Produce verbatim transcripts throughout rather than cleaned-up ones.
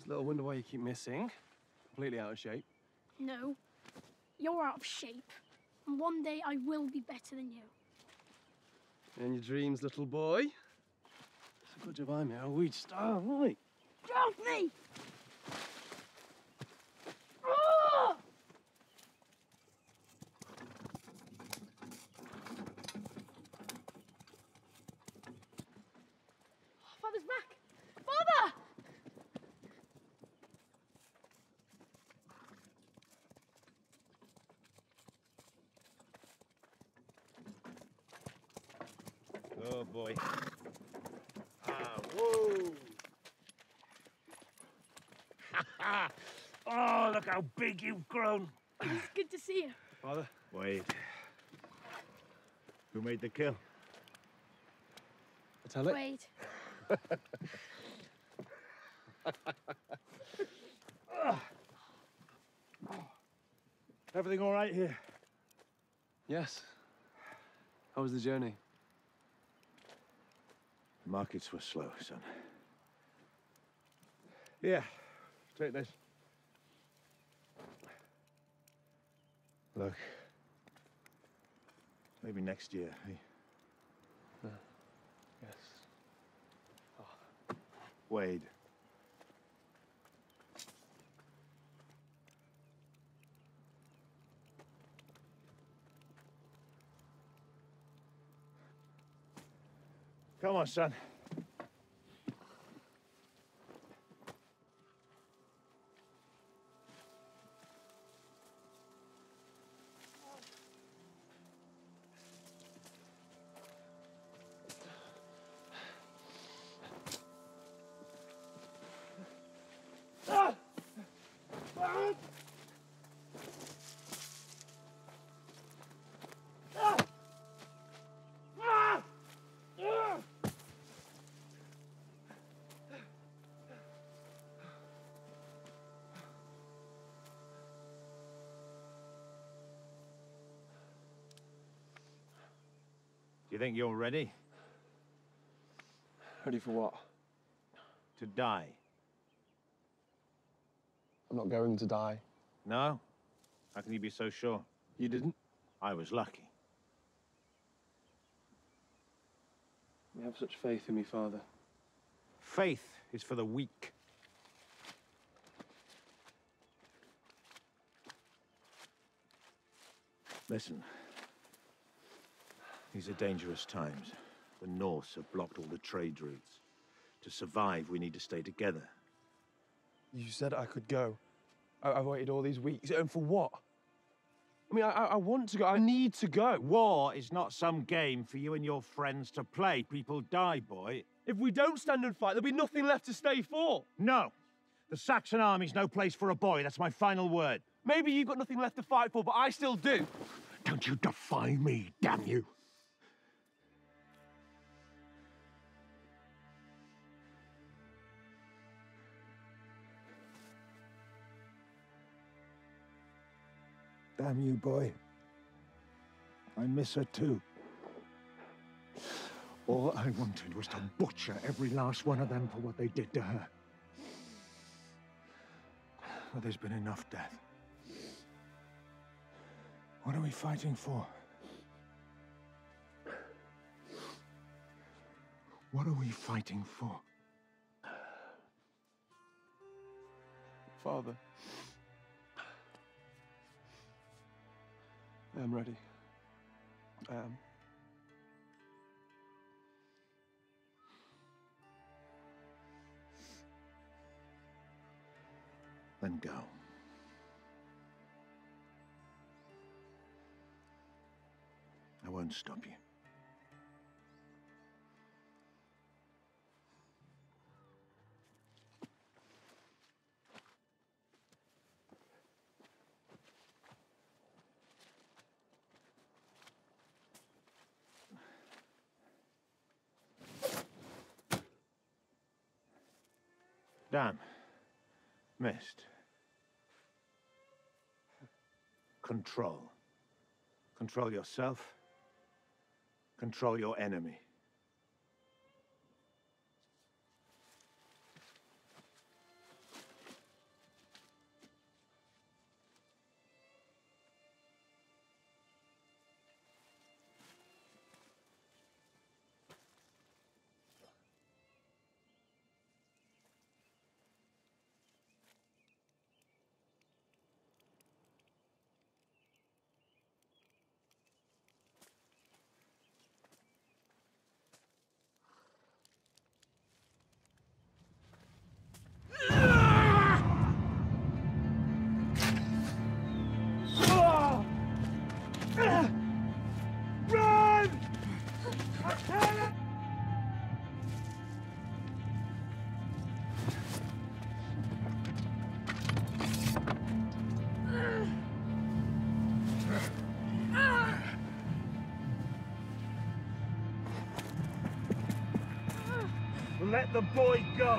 It's a little wonder why you keep missing. Completely out of shape. No, you're out of shape. And one day I will be better than you. In your dreams, little boy. It's a good job I'm here. We'd starve, won't we? Drop me! Oh! Father's back! Father! Oh, boy. Ah, whoa! Oh, look how big you've grown. It's good to see you. Father? Wait. Who made the kill? I tell it? Wait. Everything all right here? Yes. How was the journey? The markets were slow, son. Yeah, take this. Look. Maybe next year, eh? Uh, yes. Oh. Wade. Come on, son. Do you think you're ready? Ready for what? To die? I'm not going to die. No? How can you be so sure? You didn't? I was lucky. You have such faith in me, Father. Faith is for the weak. Listen. These are dangerous times. The Norse have blocked all the trade routes. To survive, we need to stay together. You said I could go. I I've waited all these weeks, and for what? I mean, I, I want to go. I need to go. War is not some game for you and your friends to play. People die, boy. If we don't stand and fight, there'll be nothing left to stay for. No! The Saxon army's no place for a boy. That's my final word. Maybe you've got nothing left to fight for, but I still do. Don't you defy me, damn you! Damn you, boy. I miss her too. All I wanted was to butcher every last one of them for what they did to her. But there's been enough death. What are we fighting for? What are we fighting for? Father. I am ready. I am. Then go. I won't stop you. Damn. Missed. Control. Control yourself. Control your enemy. let the boy go.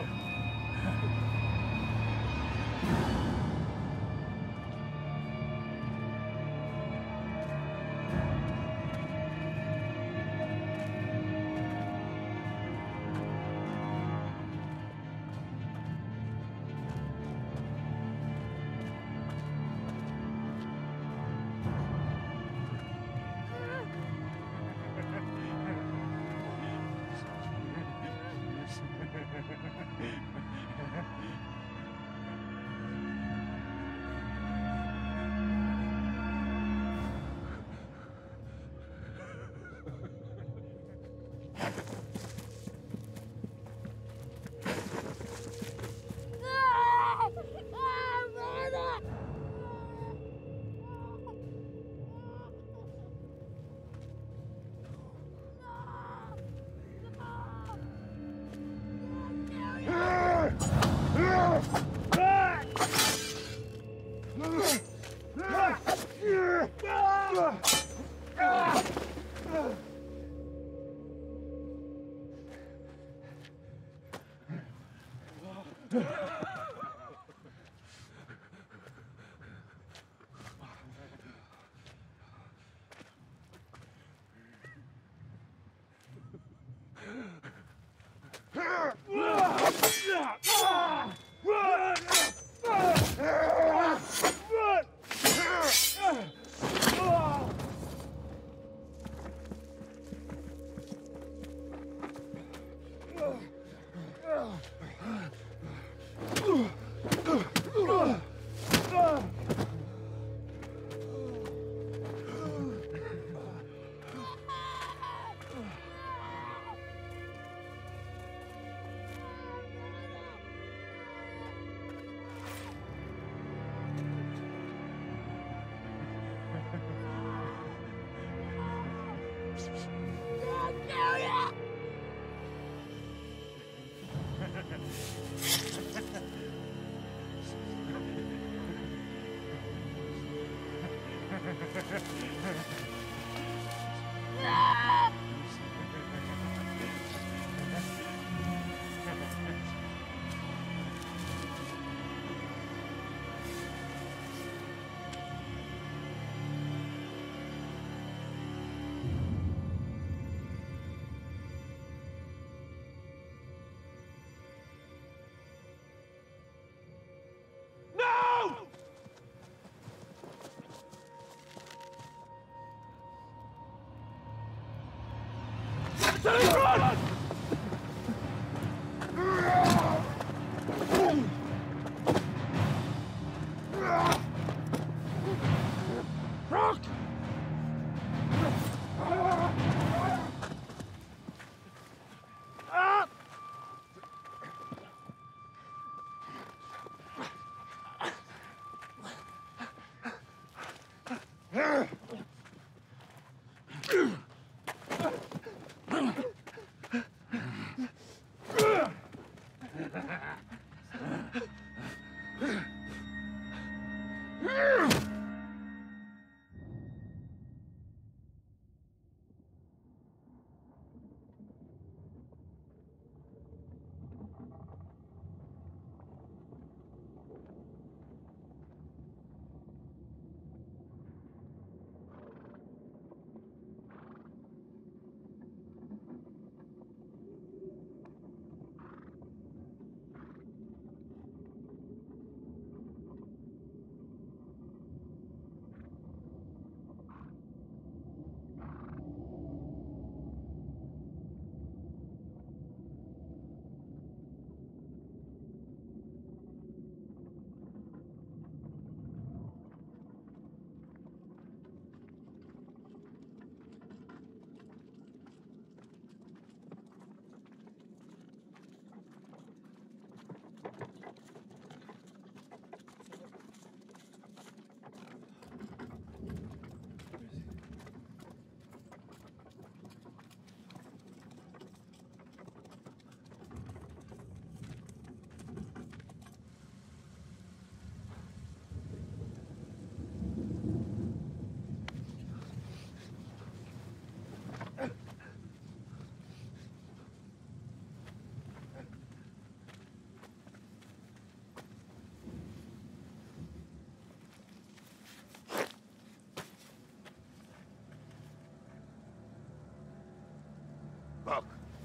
Buck.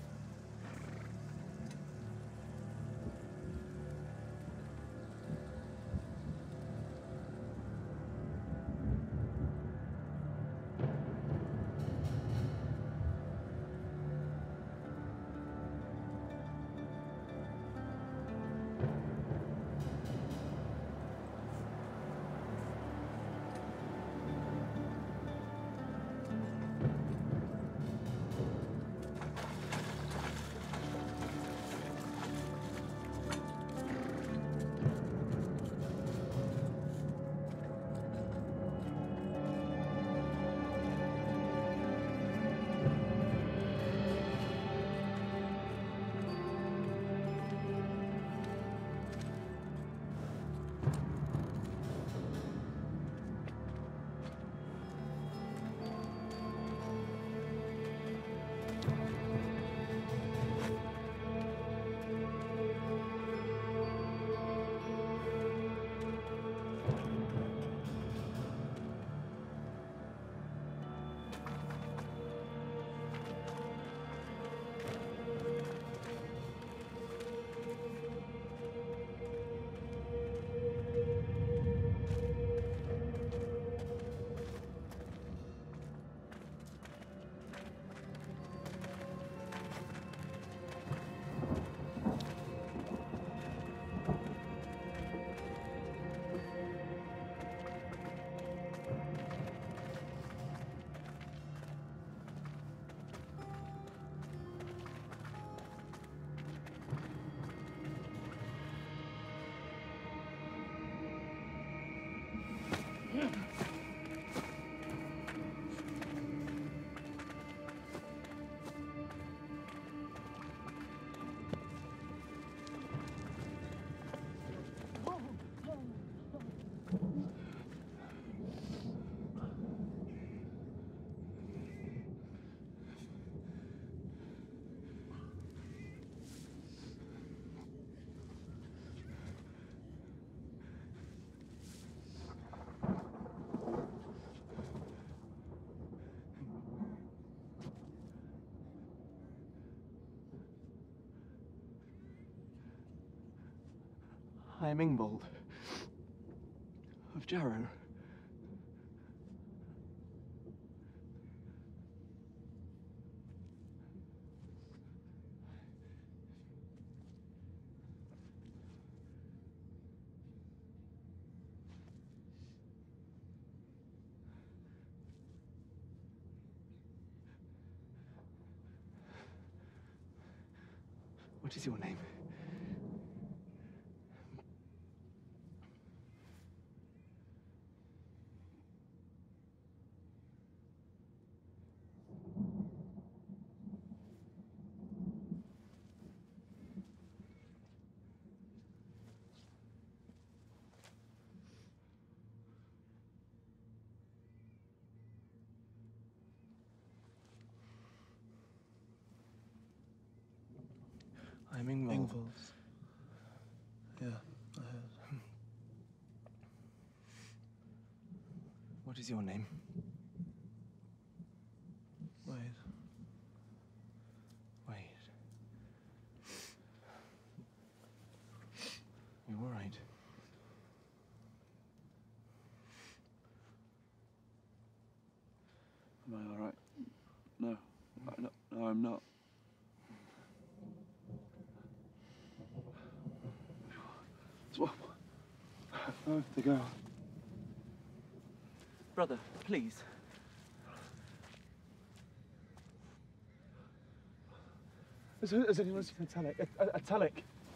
I am Ingvold of Jarrow. What is your name? I'm Ingvold. Ingvold. Yeah, I heard. What is your name? Wade. Wade. You all right? Am I all right? No. I, no, no, I'm not. What? Oh, the girl. Brother, please. Has, has anyone seen a Telic? A, a, a Telic?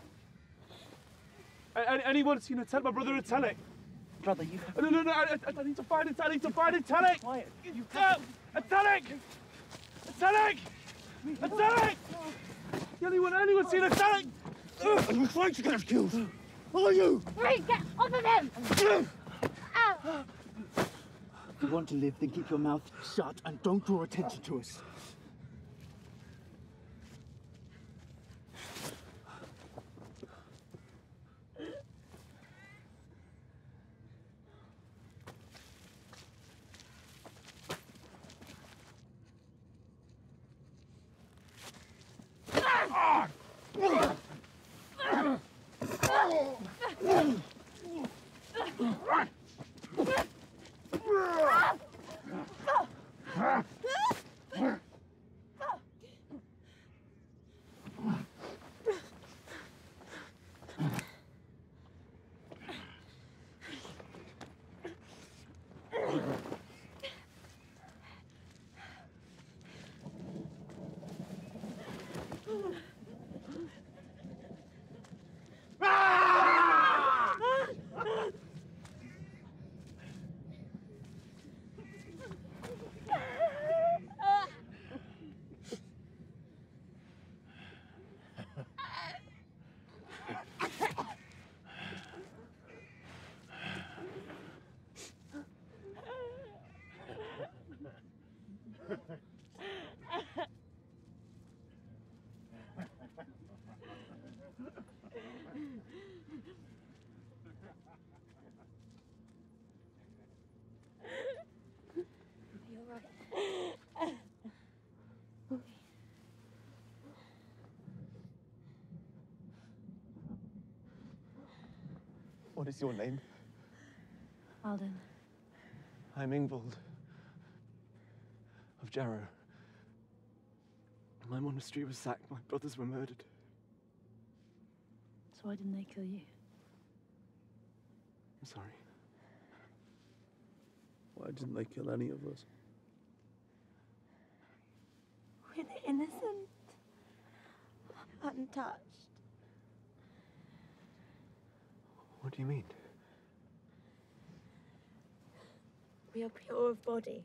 A, a, anyone seen a Telic? My brother a Telic? Brother, you... No, no, no, I, I need to find it. I need to find it. Telic! Quiet. You No! A Telic! A Telic! A Telic! Anyone, anyone seen a Telic? Are you trying to get us killed? Are you? Wait, get off of him! Ow! If you want to live, then keep your mouth shut and don't draw attention to us. What is your name? Alden. I'm Ingvald of Jarrow. My monastery was sacked. My brothers were murdered. So why didn't they kill you? I'm sorry. Why didn't they kill any of us? We're innocent. Untouched. What do you mean? We are pure of body,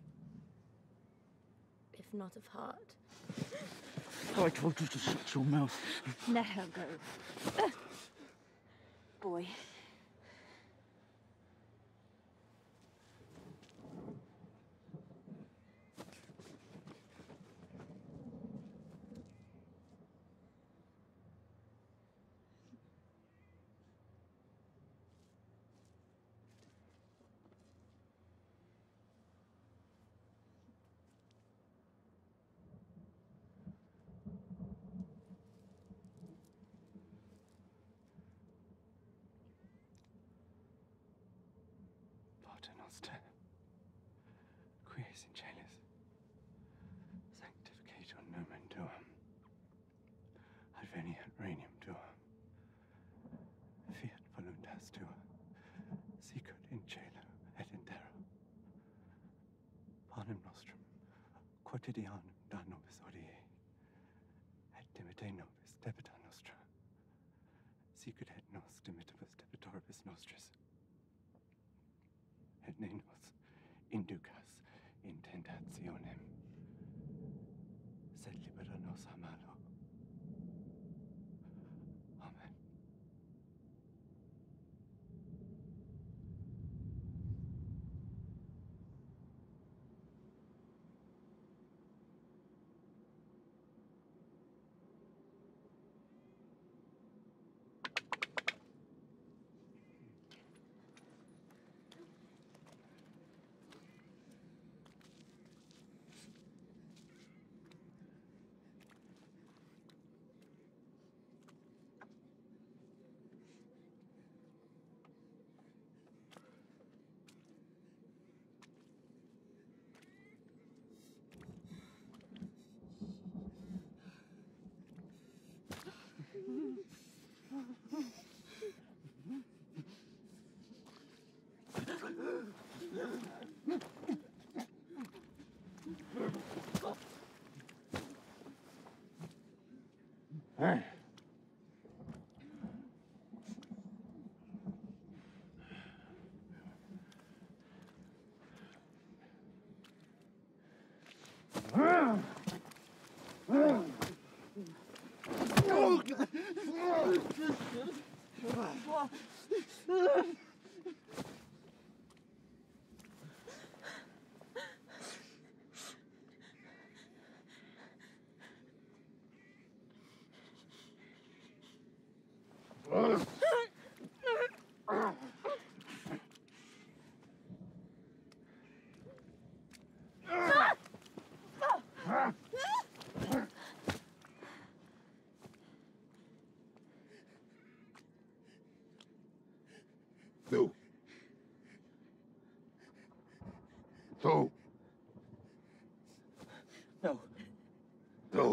if not of heart. I told you to shut your mouth. Let her go. Boy. Pater Noster, quies in caelis, sanctificator nomen tuum, adveniat regnum tuum, fiat voluntas tua, sicut in caelo et in terra. Panem nostrum quotidianum da nobis hodie, et dimitte nobis debita nostra, sicut et nos dimittibus debitoribus nostris, et ne nos inducas in tentationem, sed libera nos a malo. Amen.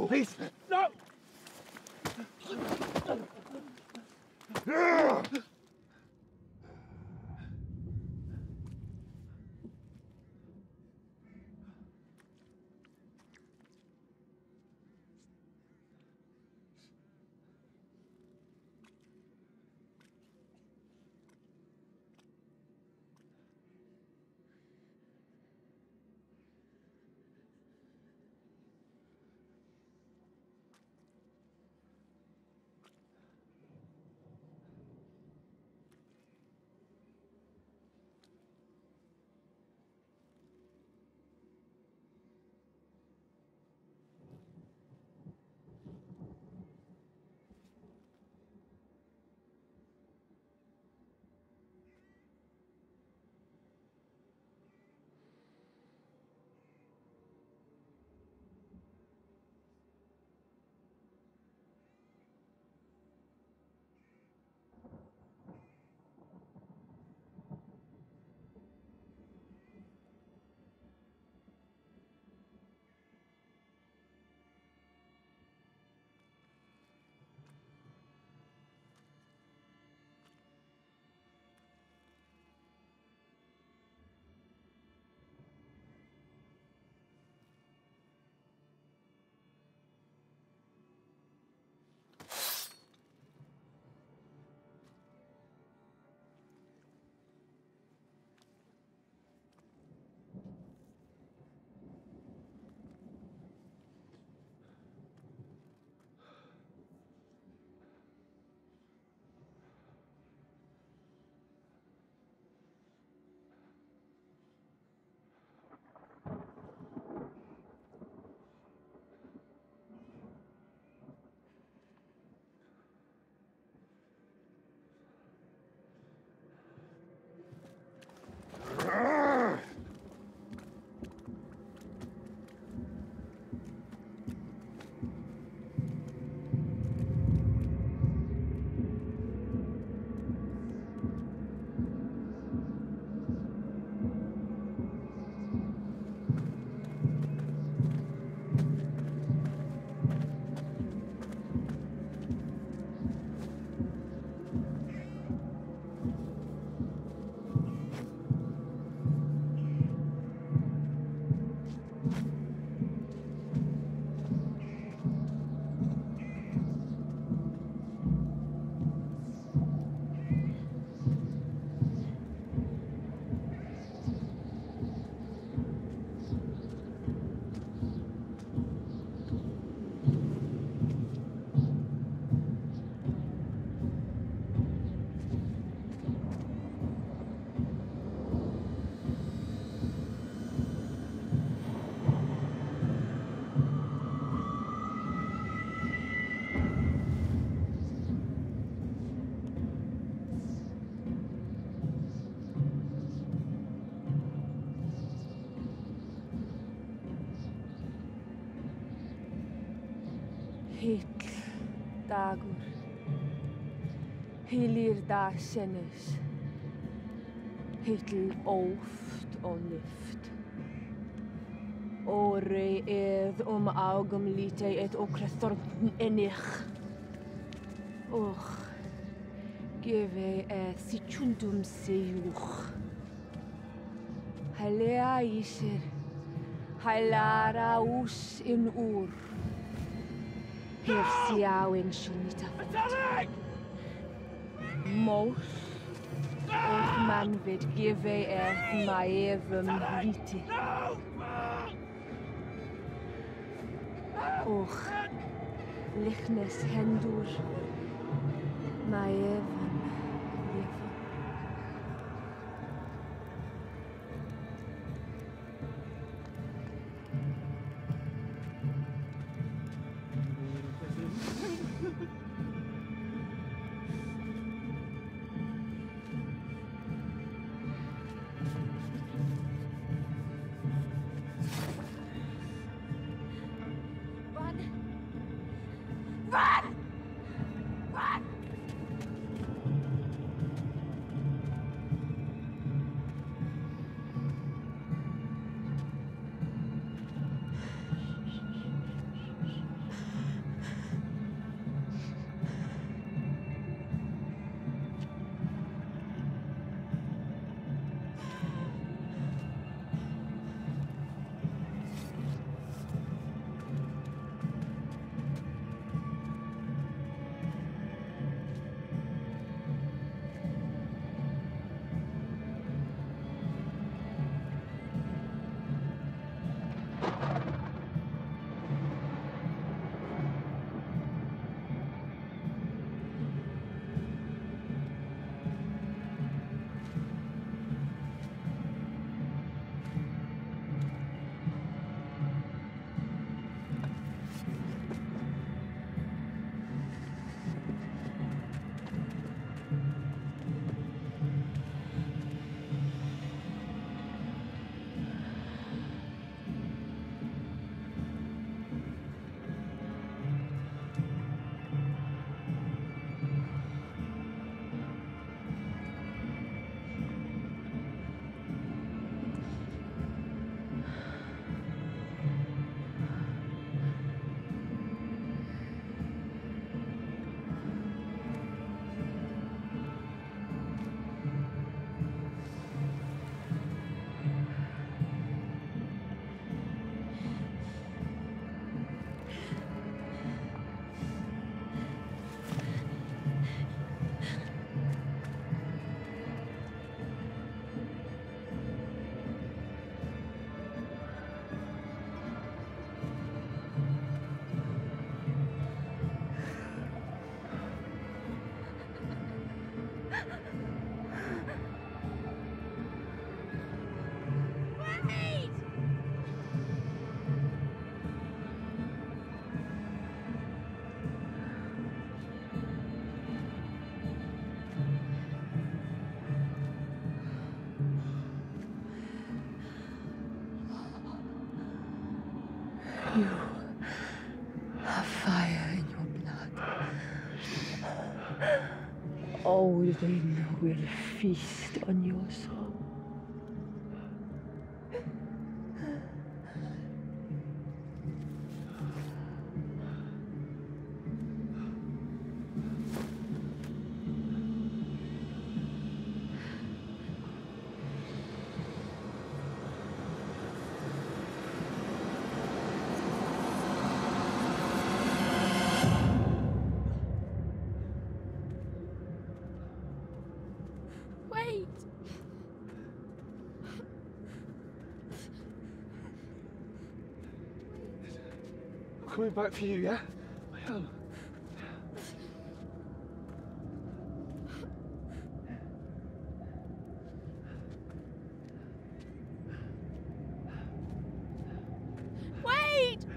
Please. No! Heill dagur, heilir da sennes, heill oft og lyft. Ore eð um augum lite et okreþorn enich. Och, gefe e sichundum seuch. Halea isir, halara us in ur. Hef siawen shunita. Mos, och man vid gefe e maevum lite. Och, lichnes hendur, maevum lever. Odin will feast on your soul. Wait! I'm coming back for you, yeah? I am. Wait!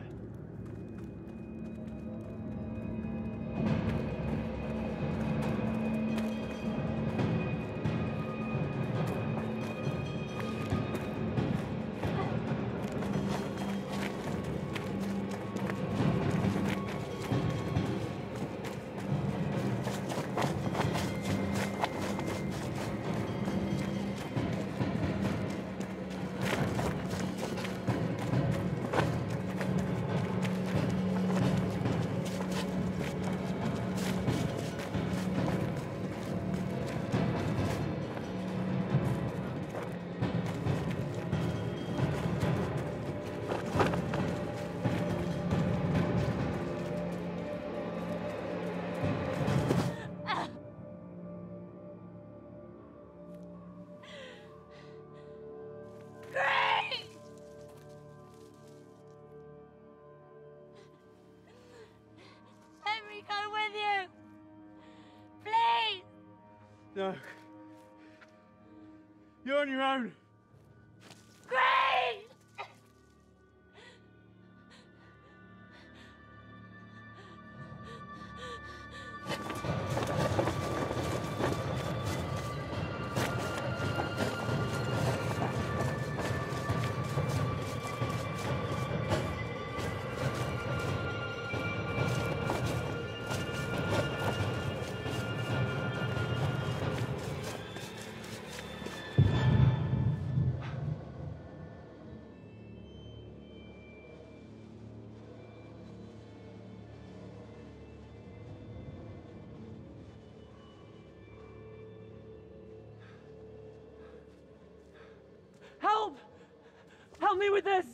Great! Let me go with you! Please! No. You're on your own. Great! Help! Help me with this!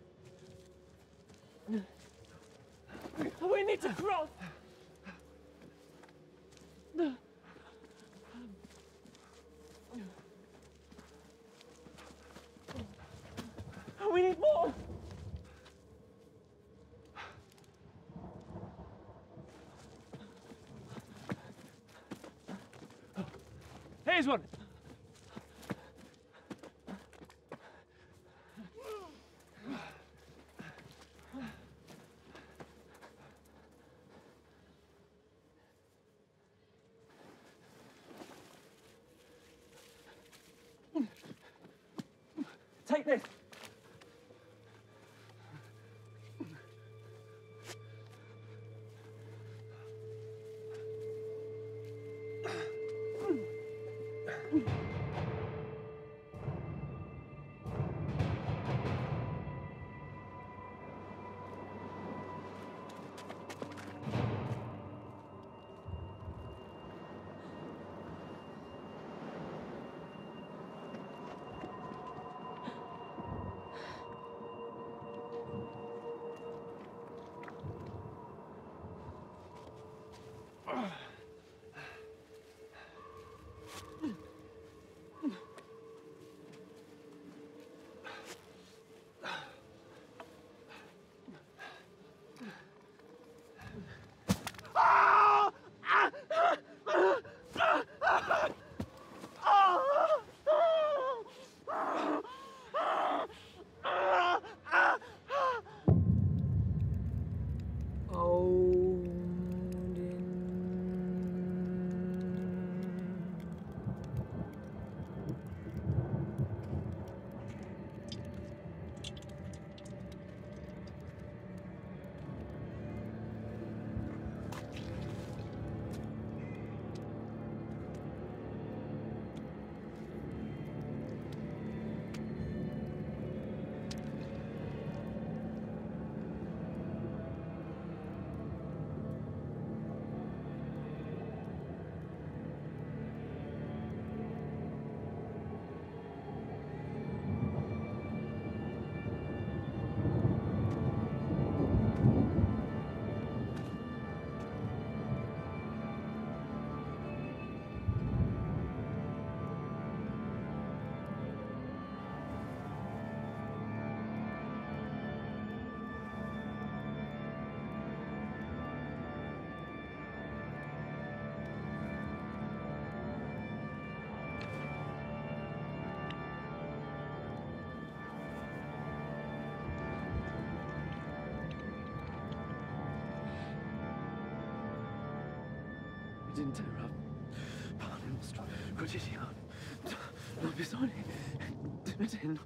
We need to cross! We need more! Here's one! Take this. intera pane nostro quotidiano non bisogna dimettendo.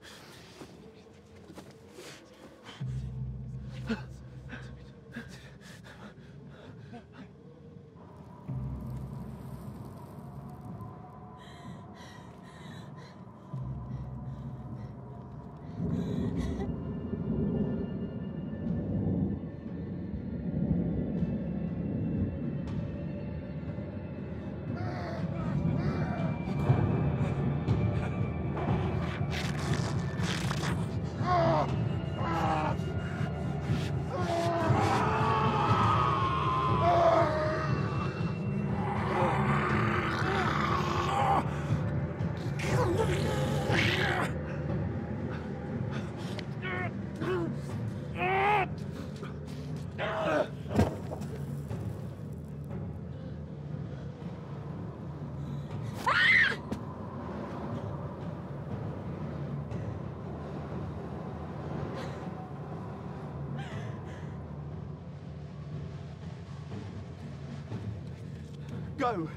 Go!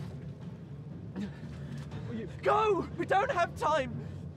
Go! We don't have time!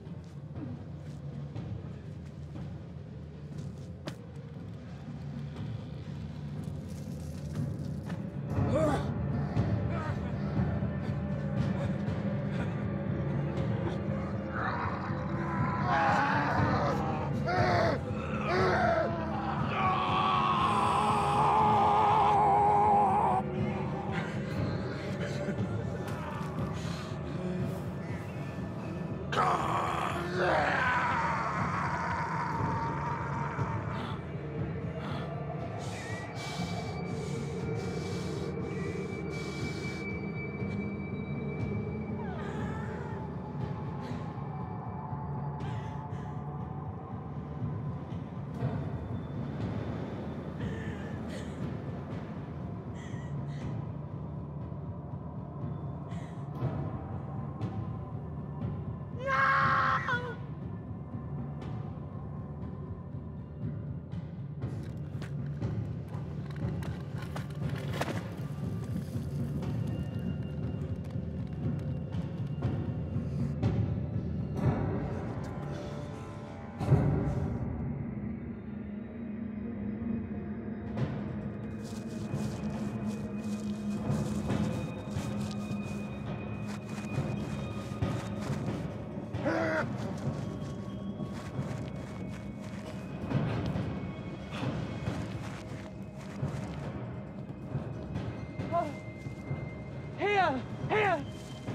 Here! Here!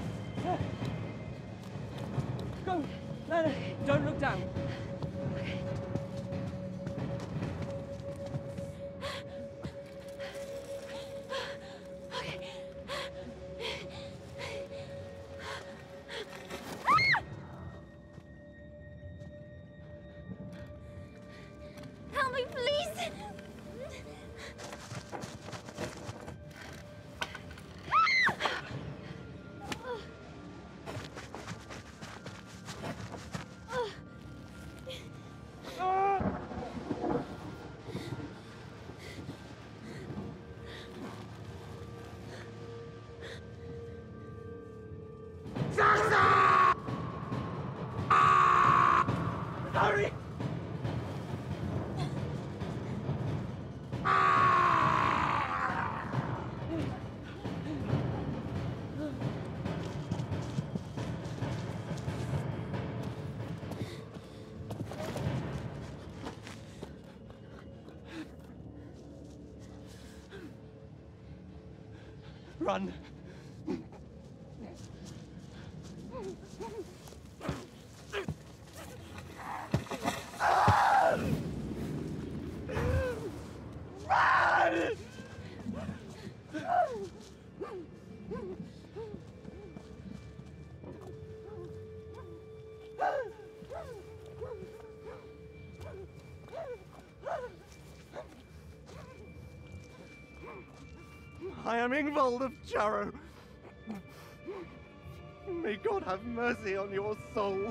Go! No, no, don't look down. Help me, please! Hurry! Run! I am Ingvald of Jarrow. May God have mercy on your soul.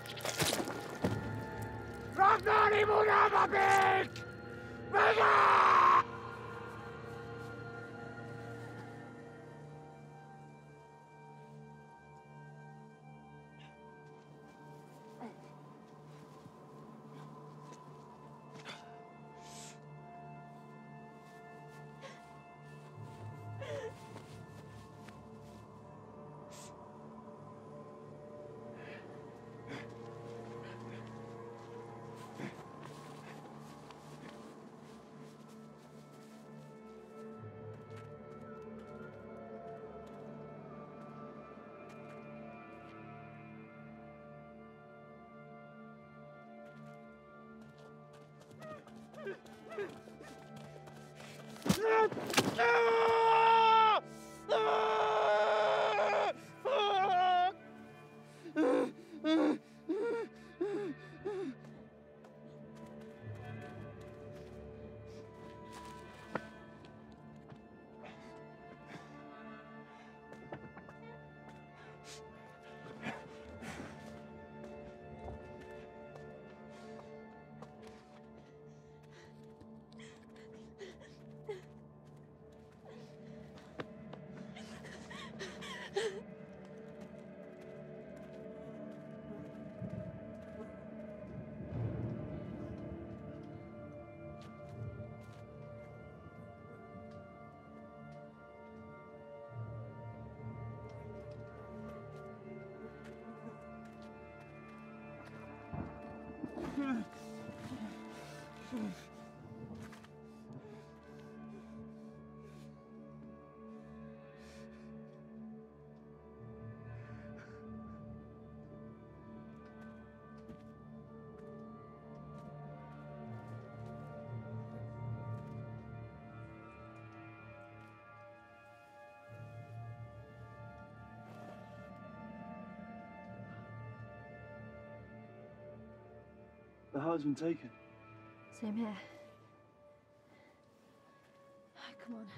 Ragnar i Murababik! Venga! The heart's been taken. Same here. Come on.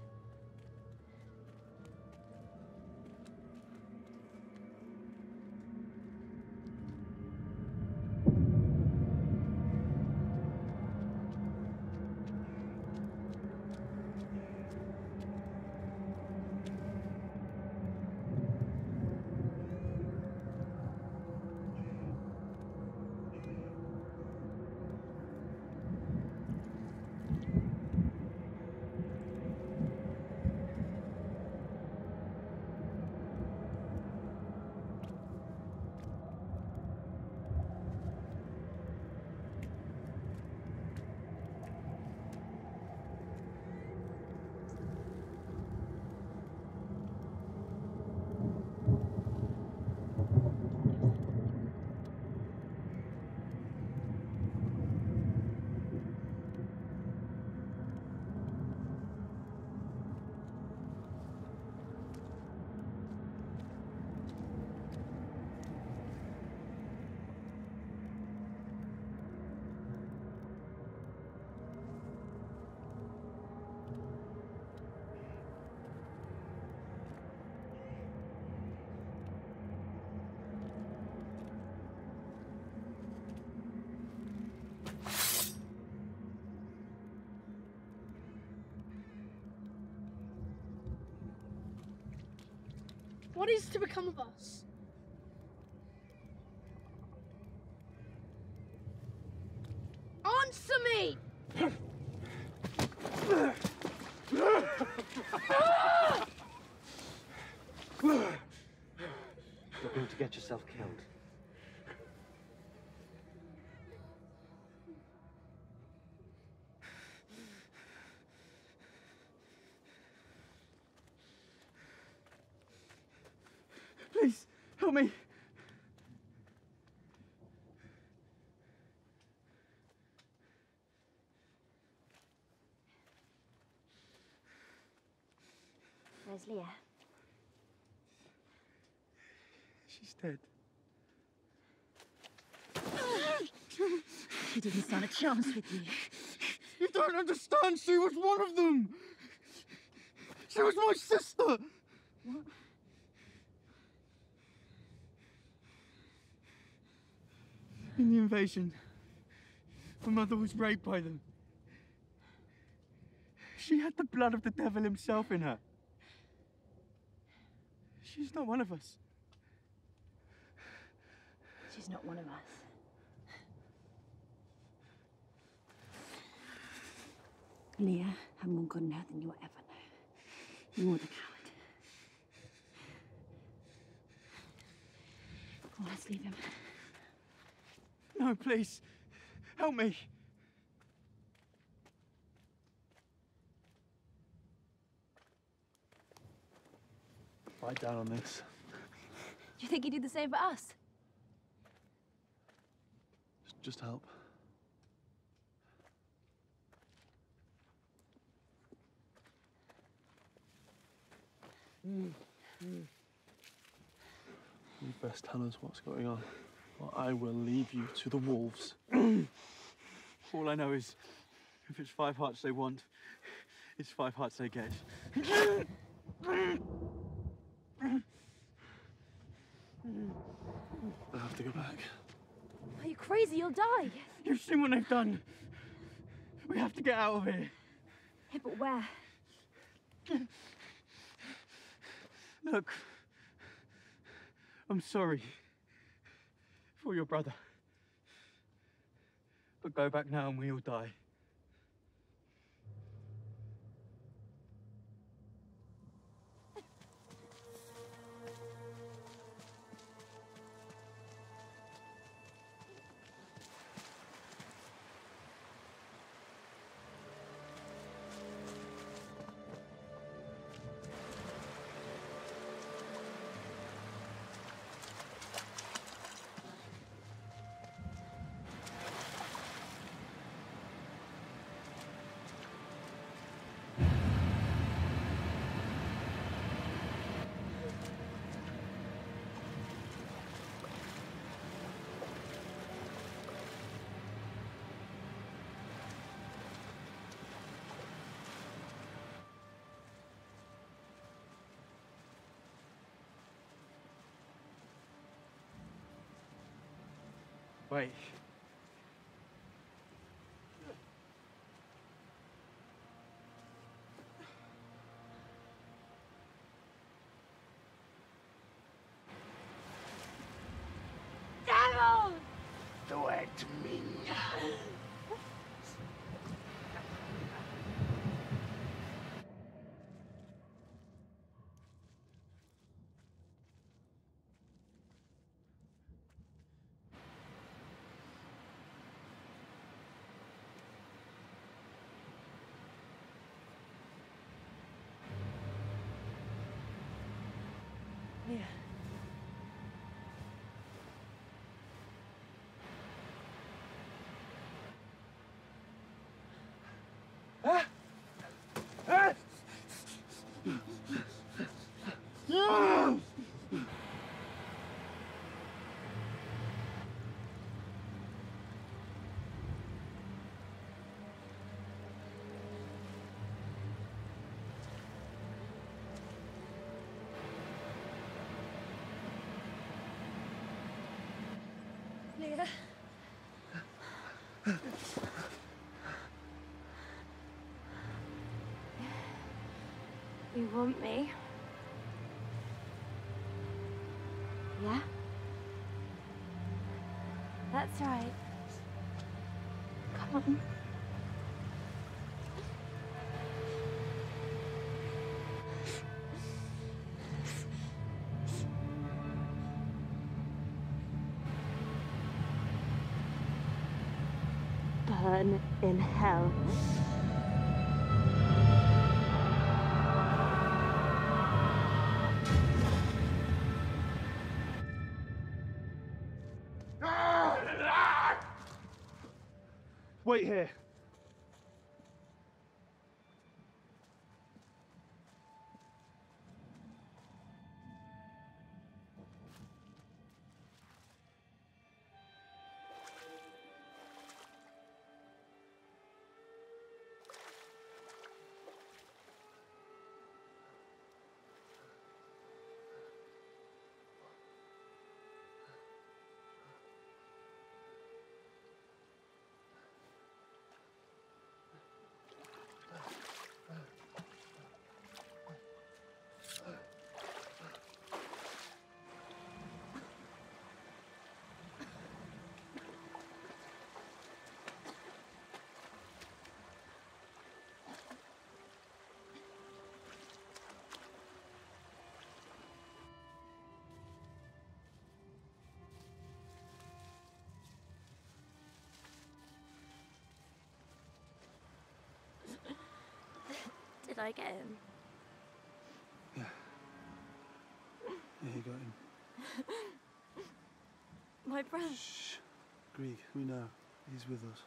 What is to become of us? Answer me! You're going to get yourself killed. Please, help me. Where's Leah? She's dead. He didn't stand a chance with me. You don't understand. She was one of them. She was my sister. What? In the invasion, my mother was raped by them. She had the blood of the devil himself in her. She's not one of us. She's not one of us. Leah had more good in her than you'll ever know. You're the coward. Come on, let's leave him. No, please. Help me. Write down on this. Do you think he'd do the same for us? Just, just help. Mm. Mm. You best tell us what's going on, or I will leave you to the wolves. All I know is, if it's five hearts they want, it's five hearts they get. I have to go back. Are you crazy? You'll die. You've seen what they've done. We have to get out of here. Yeah, but where? Look, I'm sorry for your brother. But go back now and we all die. Wait. Devil! Do it to me. Yeah. Leah. You want me? Yeah? That's right. Come on. Burn in hell. Wait here. I get him? Yeah. Yeah, you got him. My brother. Shh. Grieg, we know. He's with us.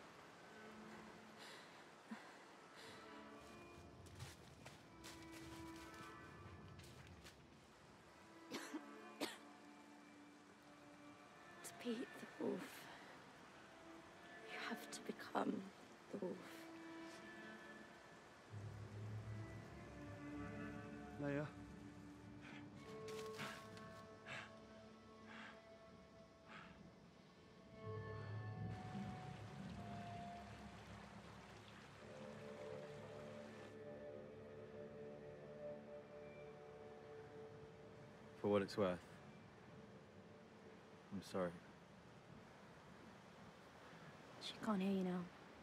To be the wolf, you have to become the wolf. Leia. For what it's worth, I'm sorry. She can't hear you now.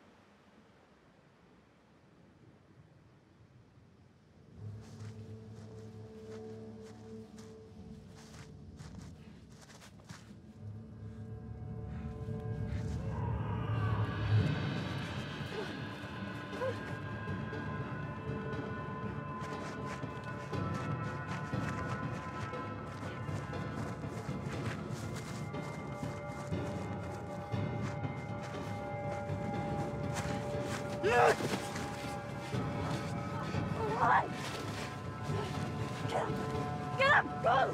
Alive! Get up! Get up! Go!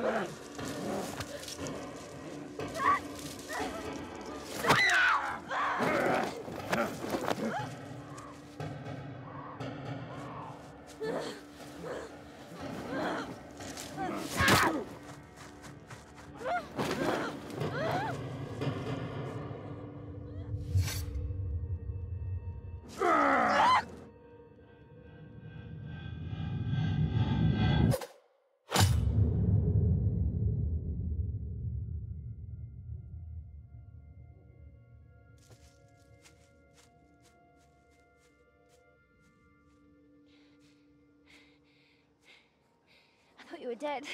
I thought you were dead.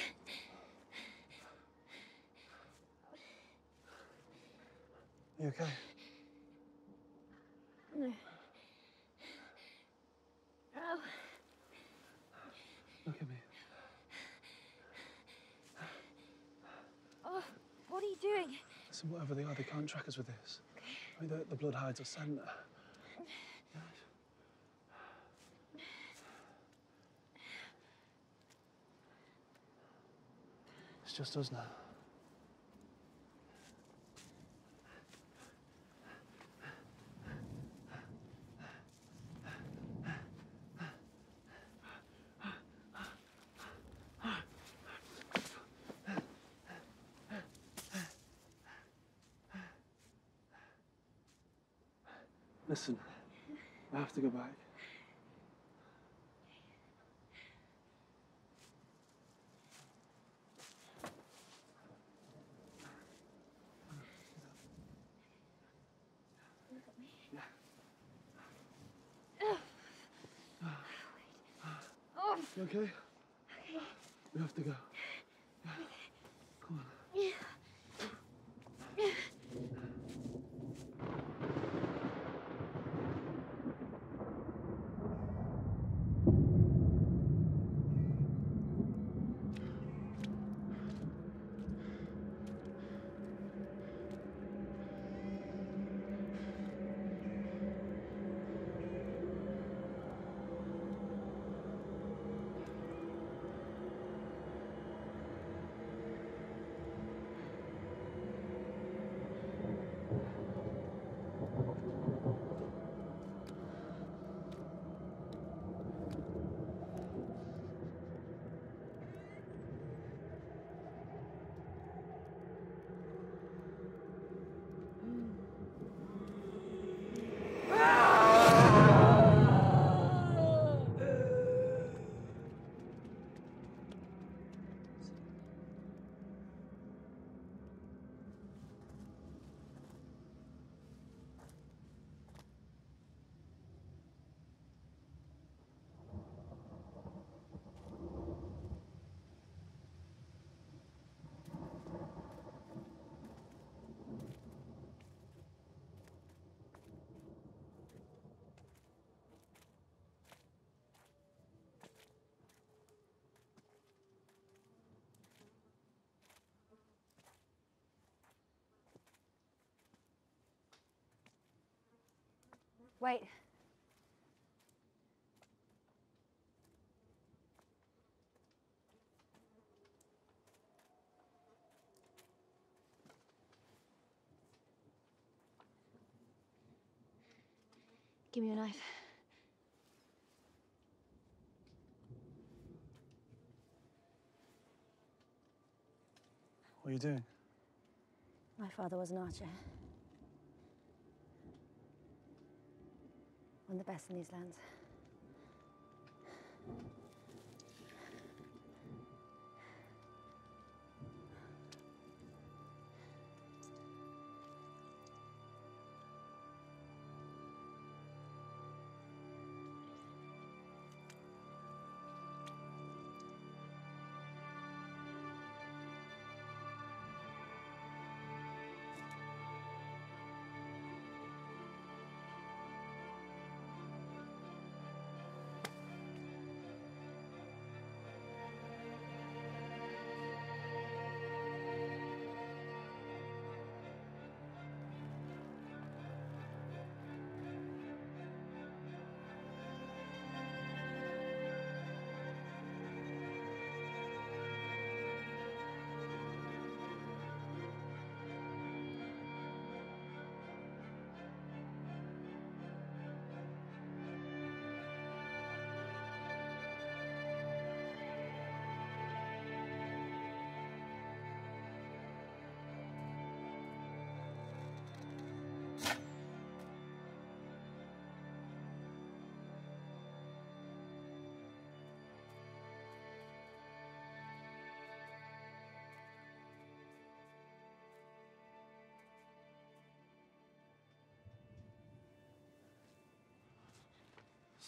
You okay? No. Oh. Look at me. Oh, what are you doing? Listen, whatever they are, they can't track us with this. I mean, the, the blood hides are sent. It's just us now. Listen, I have to go back. You okay? We have to go. Come on. Wait. Give me your knife. What are you doing? My father was an archer. One of the best in these lands.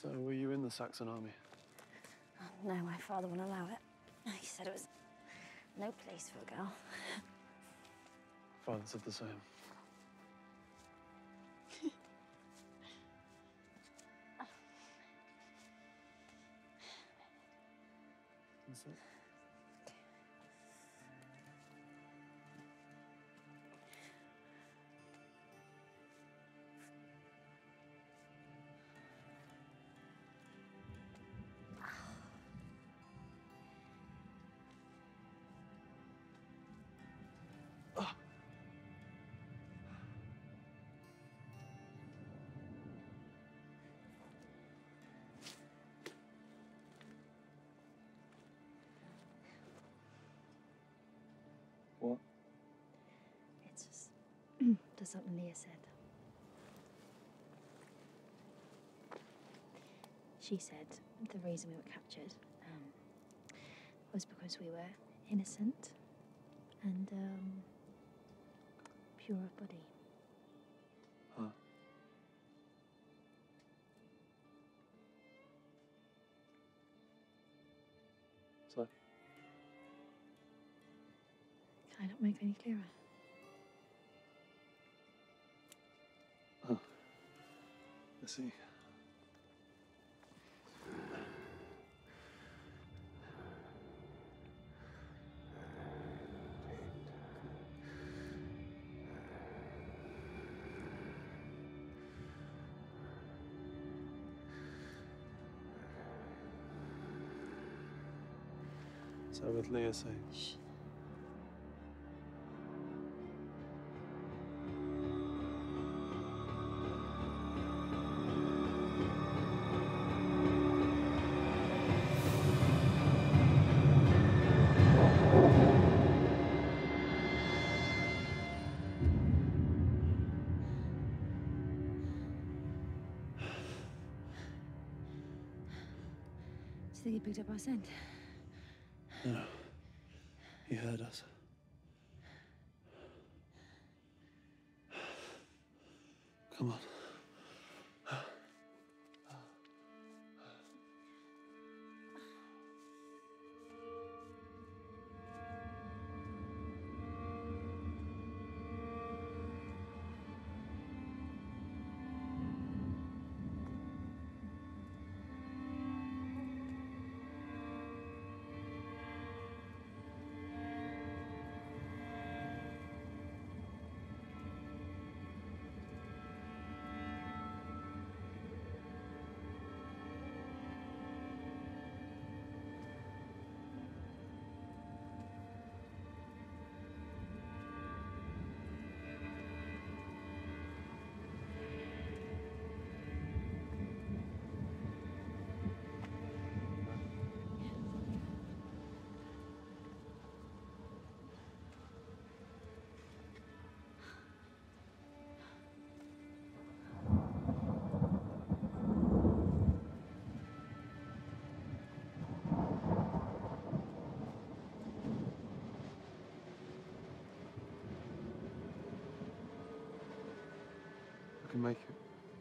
So, were you in the Saxon army? Oh, no, my father wouldn't allow it. He said it was no place for a girl. Father said the same. That's it. What? It's just, just something Leah said. She said the reason we were captured um, was because we were innocent and um, pure of body. Huh? So? Can I not make any clearer? Oh. I see. So with Leah saying? Shh. Do you think he picked up our scent? No. He heard us. Come on. We can make it.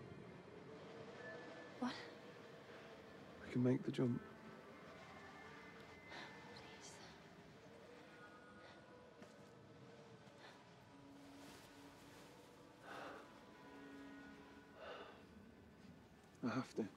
What? We can make the jump. Please. I have to.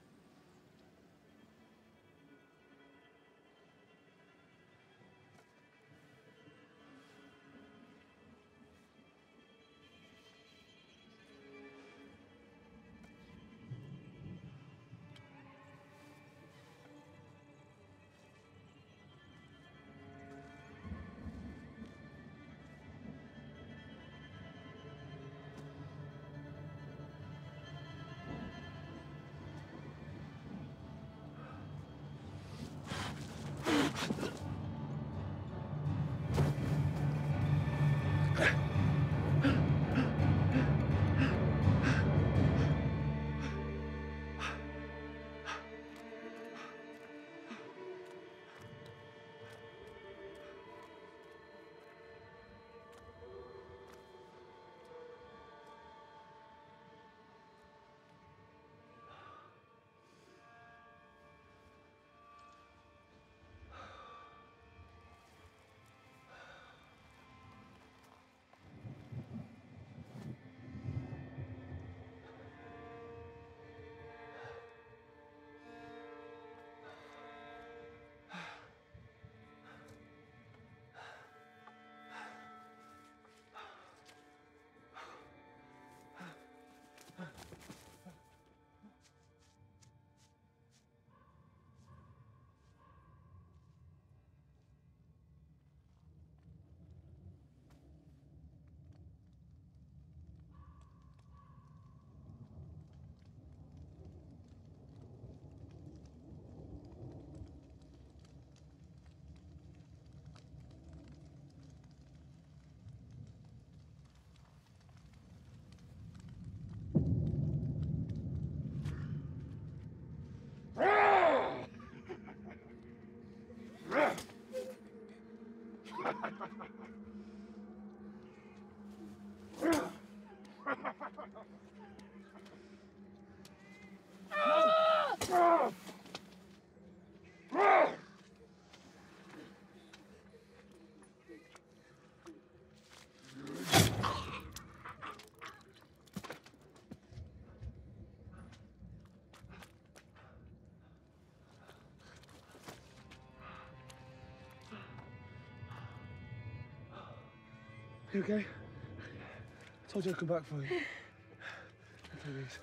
You okay? I told you I'd come back for you. Please.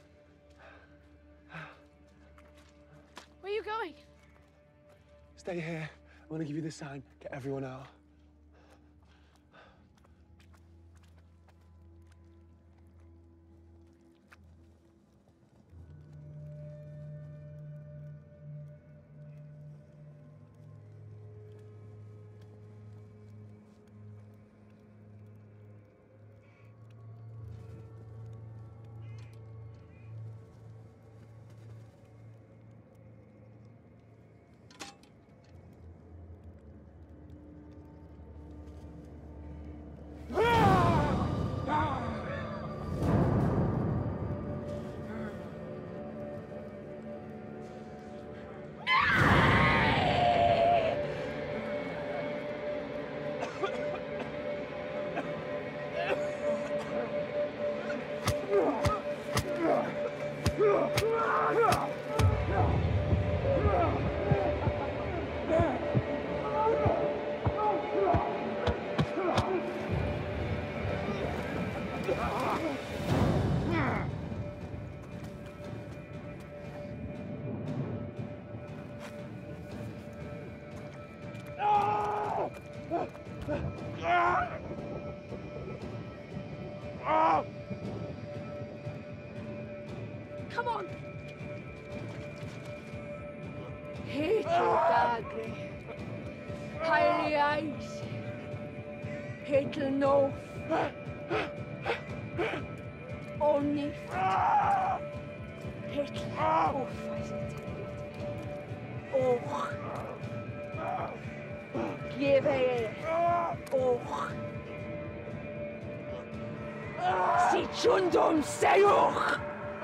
Where are you going? Stay here. I'm gonna give you this sign. Get everyone out. Come on! Hate dagre. Highly eyes. Hate no. Only. Hate. Oh, oh. Give it. Oh. Si chundum seyuch.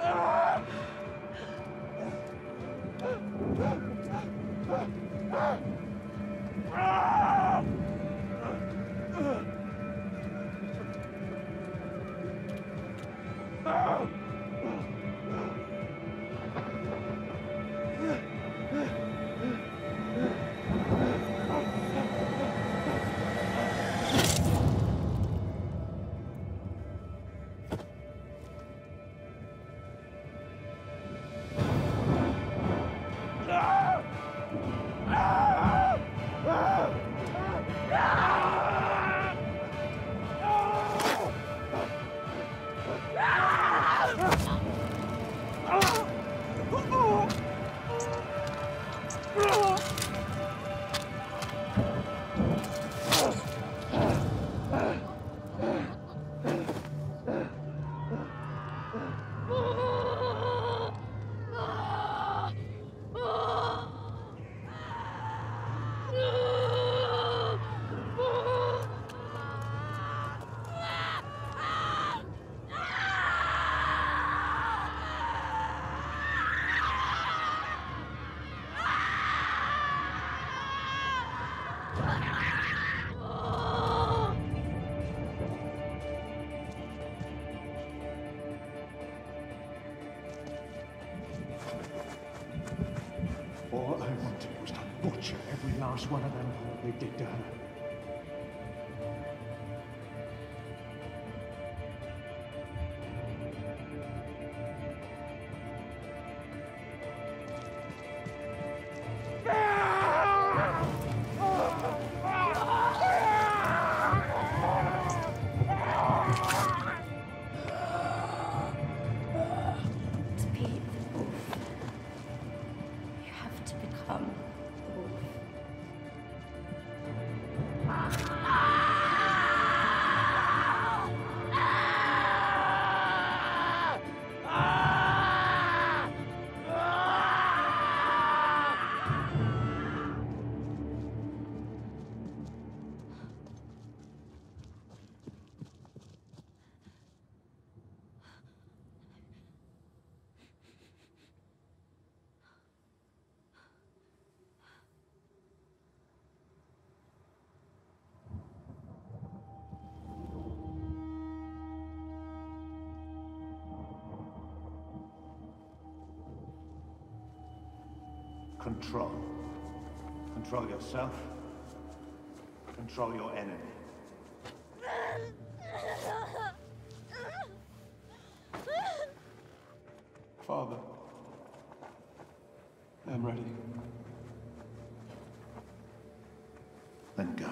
All I wanted was to butcher every last one of them for what they did to her. To be the wolf, you have to become the wolf. Control. Control yourself. Control your enemy. Father, I'm ready. Then go.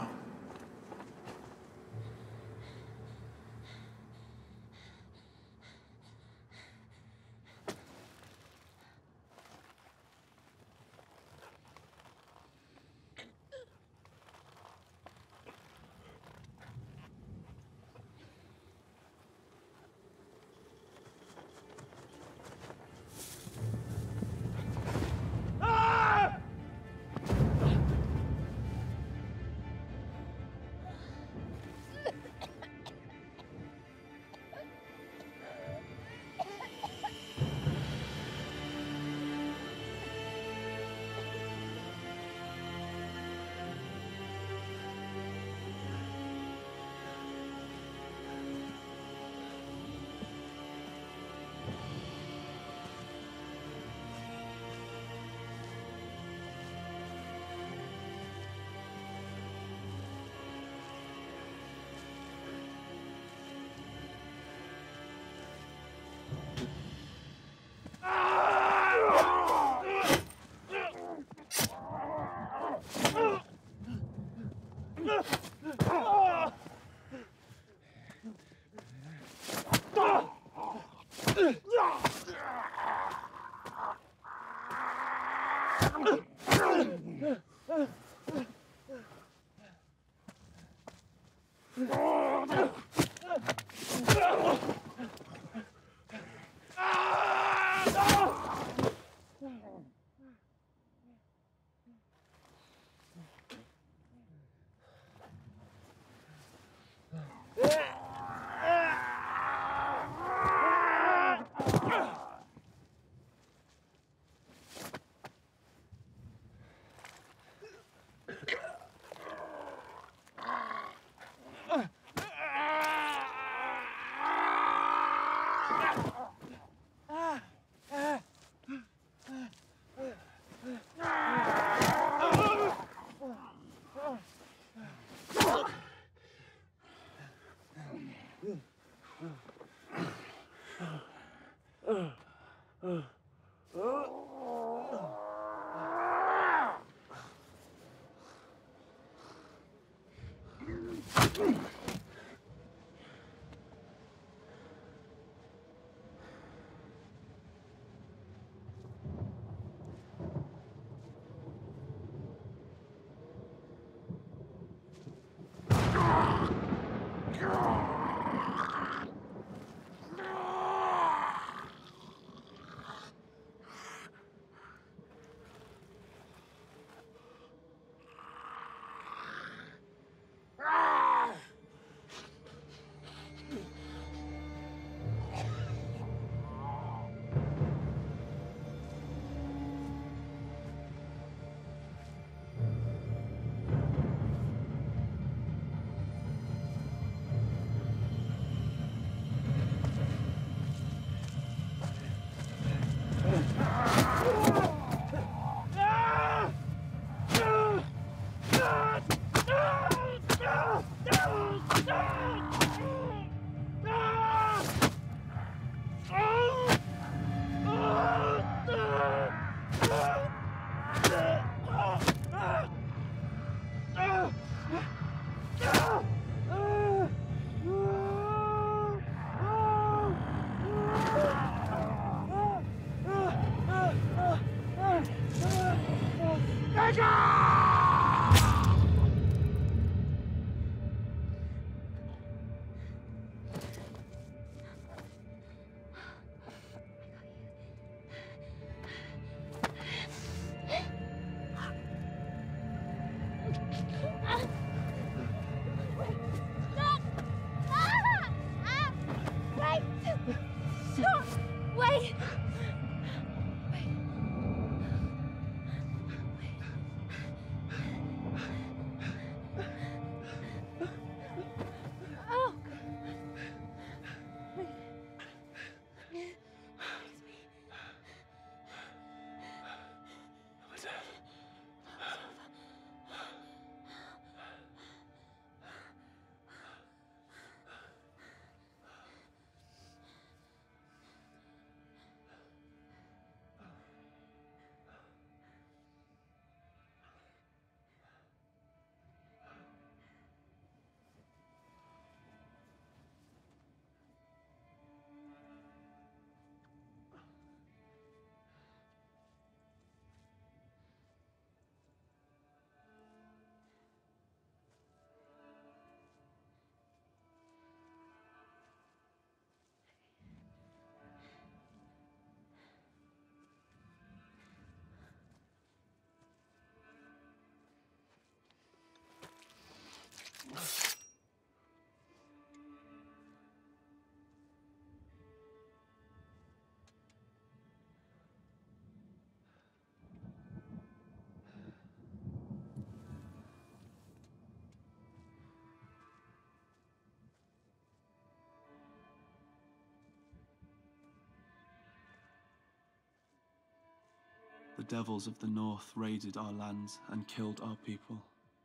devils of the north raided our lands and killed our people.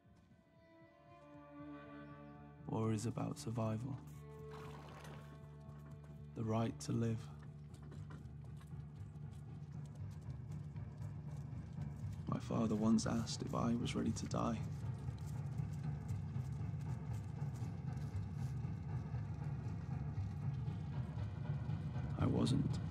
War is about survival. The right to live. My father once asked if I was ready to die. I wasn't.